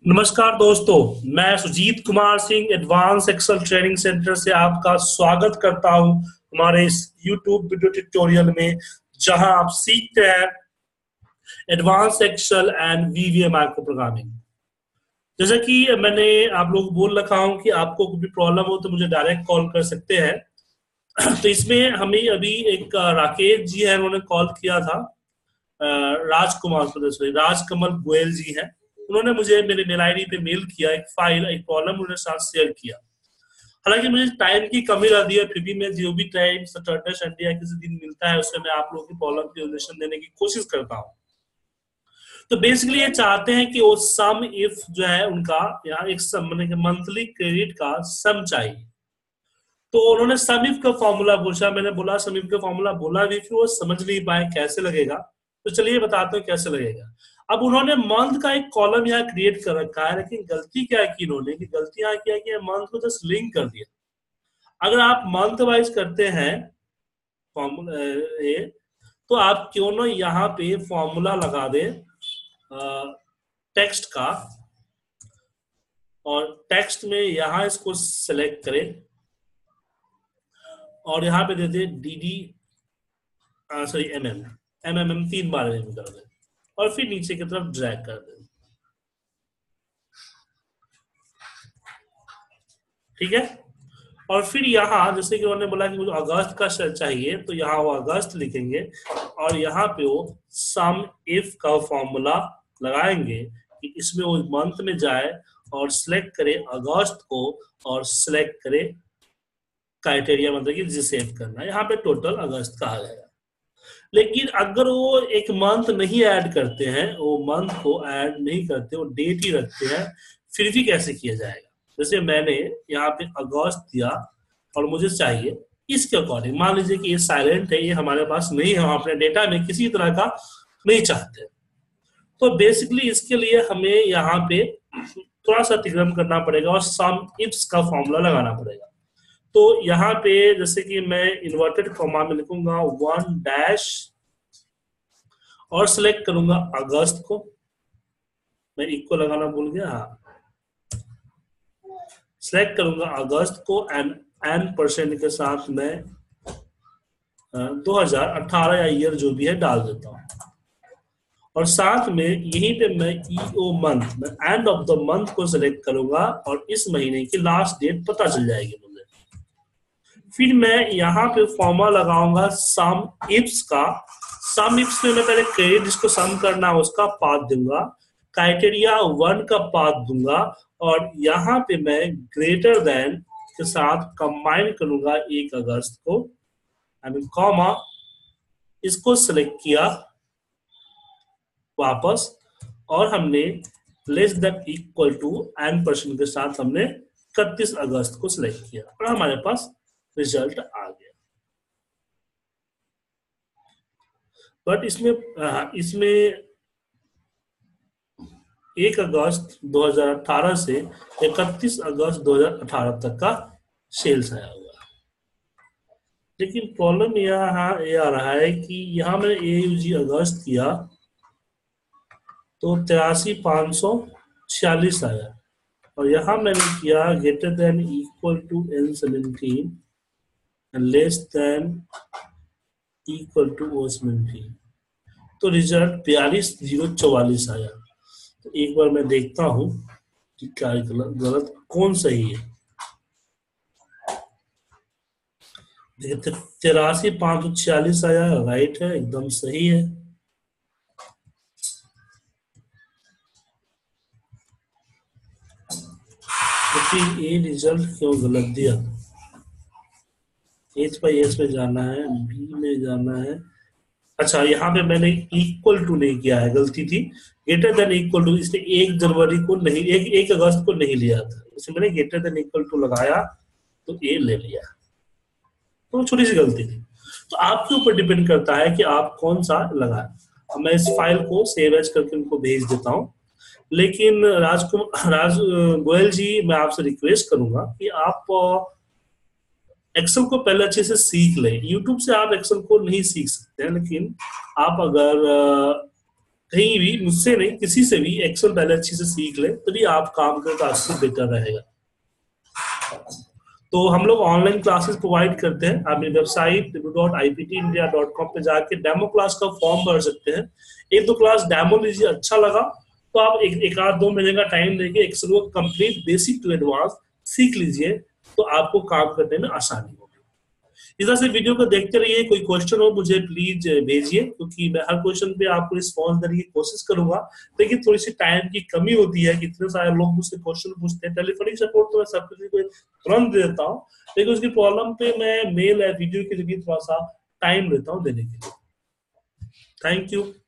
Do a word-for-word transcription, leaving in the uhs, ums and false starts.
नमस्कार दोस्तों, मैं Sujeet Kumar Singh advance Excel training centre से आपका स्वागत करता हूं हमारे इस यूट्यूब वीडियो ट्यूटोरियल में, जहां आप सीखते हैं advance Excel and VBA macro programming. जैसा कि मैंने आप लोग बोल रखा हूं कि आपको कोई भी प्रॉब्लम हो तो मुझे डायरेक्ट कॉल कर सकते हैं। तो इसमें हमें अभी एक राकेश जी है, उन्होंने कॉल किया था। राजकुमार सॉरी राजकमल गोयल जी हैं, उन्होंने मुझे मेरे मेल आईडी पे मेल किया, एक फाइल एक प्रॉब्लम उन्होंने साथ शेयर किया। हालांकि मुझे टाइम की कमी रहती है, फिर भी मैं जो भी टाइम सैटरडे संडे या किसी दिन मिलता है उसमें मैं आप लोगों की प्रॉब्लम की सोल्यूशन देने की कोशिश करता हूँ। तो बेसिकली ये चाहते हैं कि वो सम इफ जो है उनका यहाँ एक सम मंथली क्रेडिट का सम चाहिए। तो उन्होंने सम इफ का फॉर्मूला पूछा, मैंने बोला सम इफ का फॉर्मूला बोला भी, फिर वो समझ नहीं पाए कैसे लगेगा। तो चलिए बताते हैं कैसे लगेगा। अब उन्होंने मंथ का एक कॉलम यहाँ क्रिएट कर रखा है, लेकिन गलती क्या की इन्होंने कि गलती यहाँ किया कि मंथ को जस्ट लिंक कर दिया। अगर आप मंथ वाइज करते हैं फॉर्मूला तो आप क्यों ना यहाँ पे फॉर्मूला लगा दे टेक्स्ट का, और टेक्स्ट में यहाँ इसको सेलेक्ट करें और यहाँ पे देते D D sorry M M M M M तीन बार एम कर दे और फिर नीचे की तरफ ड्रैग कर दे। ठीक है, और फिर यहाँ जैसे कि उन्होंने बोला कि मुझे अगस्त का चाहिए, तो यहाँ वो अगस्त लिखेंगे और यहाँ पे वो सम इफ का फॉर्मूला लगाएंगे कि इसमें वो मंथ में जाए और सिलेक्ट करे अगस्त को और सिलेक्ट करे क्राइटेरिया, मतलब कि जिसे सेव करना है, यहाँ पे टोटल अगस्त का आ जाएगा। लेकिन अगर वो एक मंथ नहीं ऐड करते हैं, वो मंथ को ऐड नहीं करते, वो डेट ही रखते हैं, फिर भी कैसे किया जाएगा। जैसे मैंने यहाँ पे अगस्त दिया और मुझे चाहिए इसके अकॉर्डिंग, मान लीजिए कि ये साइलेंट है, ये हमारे पास नहीं है, हम अपने डेटा में किसी तरह का नहीं चाहते। तो बेसिकली इसके लिए हमें यहाँ पे थोड़ा सा अतिक्रमण करना पड़ेगा और सम इफ्स का फॉर्मूला लगाना पड़ेगा। तो यहाँ पे जैसे कि मैं इन्वर्टेड कॉमा में लिखूंगा वन डैश और सिलेक्ट करूंगा अगस्त को, मैं इक्वल लगाना भूल गया, हाँ सिलेक्ट करूंगा अगस्त को एंड एन परसेंट के साथ मैं दो हज़ार अठारह या ईयर जो भी है डाल देता हूँ, और साथ में यहीं पे मैं ईओ मंथ में एंड ऑफ द मंथ को सिलेक्ट करूंगा और इस महीने की लास्ट डेट पता चल जाएगी मुझे। फिर मैं यहाँ पे फॉर्मूला लगाऊंगा सम इफ्स का। सम इफ्स में मैं पहले क्रेडिट जिसको सम करना है उसका पाथ दूंगा, क्राइटेरिया वन का पाथ दूंगा, और यहाँ पे मैं ग्रेटर देन के साथ कंबाइन करूंगा एक अगस्त को, आई मीन कॉमा, इसको सिलेक्ट किया वापस, और हमने less than equal to N percent के साथ हमने इकतीस अगस्त को सिलेक्ट किया और हमारे पास रिजल्ट आ गया। बट इसमें इसमें एक अगस्त दो हज़ार अठारह से इकतीस अगस्त दो हज़ार अठारह तक का सेल्स आया हुआ। लेकिन प्रॉब्लम यहाँ ये आ रहा है कि यहाँ मैंने ए यू जी अगस्त किया तो तिरासी पाँच सौ छियालीस आया, और यहाँ मैंने किया greater than equal to N seventeen less than equal to O seventeen, तो रिजल्ट बयालीस जीरो चौवालीस आया। तो एक बार मैं देखता हूं कि क्या गलत गलत कौन सही है। देखिए तिरासी पाँच सौ छियालीस आया, राइट है, एकदम सही है। लेकिन ये रिजल्ट क्यों गलत दिया। एच बाई एच में जाना है, बी में जाना है। अच्छा, यहाँ पे मैंने इक्वल टू नहीं किया है, गलती थी, ग्रेटर देन इक्वल टू, इसलिए एक जनवरी को नहीं, एक एक अगस्त को नहीं लिया था, इसलिए मैंने ग्रेटर देन इक्वल टू लगाया तो ए ले लिया, तो छोटी सी गलती थी। तो आपके ऊपर डिपेंड करता है कि आप कौन सा लगाए। अब मैं इस फाइल को सेव एज करके उनको भेज देता हूँ। लेकिन राजकुमार राज गोयल जी, मैं आपसे रिक्वेस्ट करूंगा कि आप एक्सेल को पहले अच्छे से सीख लें। यूट्यूब से आप एक्सेल को नहीं सीख सकते हैं, लेकिन आप अगर कहीं भी मुझसे नहीं किसी से भी एक्सेल पहले अच्छी से सीख ले तभी आप काम करें तो आपसे बेटर रहेगा। तो हम लोग ऑनलाइन क्लासेस प्रोवाइड करते हैं। आप मेरी website W W W dot I P T India dot com पे जाके डेमो क्लास का फॉर्म भर सकते हैं। एक दो क्लास डेमो लीजिए, अच्छा लगा तो आप एक, एक आध दो महीने का टाइम लेके एक्सेल को कंप्लीट बेसिक टू एडवांस सीख लीजिए, तो आपको काम करने में आसानी होगी। इस तरह से वीडियो को देखते रहिए। कोई क्वेश्चन हो मुझे प्लीज भेजिए, क्योंकि मैं हर क्वेश्चन पे आपको रिस्पॉन्स देने की कोशिश करूंगा। लेकिन थोड़ी सी टाइम की कमी होती है कि इतने सारे लोग मुझसे क्वेश्चन पूछते हैं। टेलीफोनिक सपोर्ट तो मैं सब किसी को तुरंत दे देता हूँ, लेकिन उसकी प्रॉब्लम पे मैं मेल या वीडियो के जरिए थोड़ा सा टाइम लेता हूँ देने के लिए। Thank you.